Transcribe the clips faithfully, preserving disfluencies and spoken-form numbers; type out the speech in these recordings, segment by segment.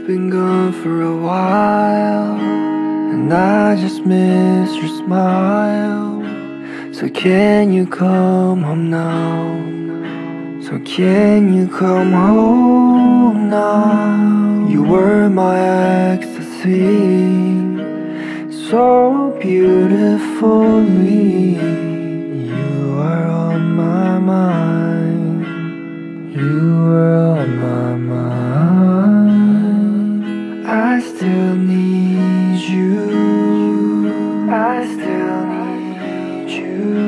You've been gone for a while, and I just miss your smile. So can you come home now? So can you come home now? You were my ecstasy, so beautifully. You are on my mind. You are on my mind. I still need you. I still need you.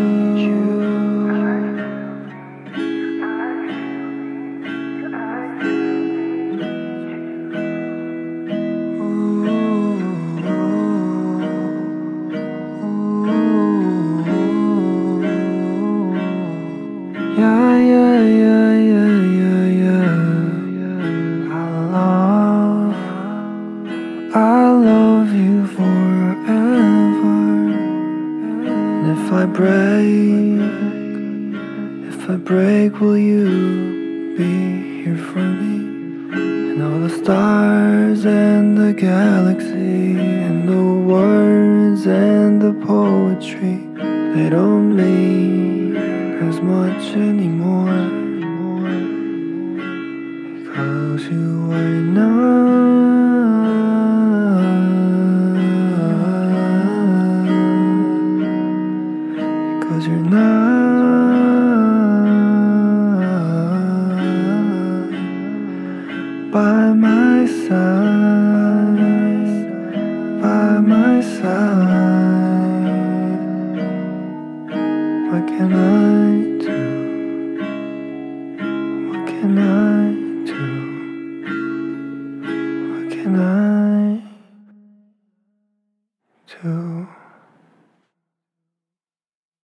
Yeah, yeah, yeah, yeah, yeah, yeah. I love, I love you forever. And if I break, if I break, will you be here for me? And all the stars and the galaxy and the words and the poetry, they don't mean as much anymore, because you are not, because you're not by my side, by my side. What can I do? What can I do? What can I do?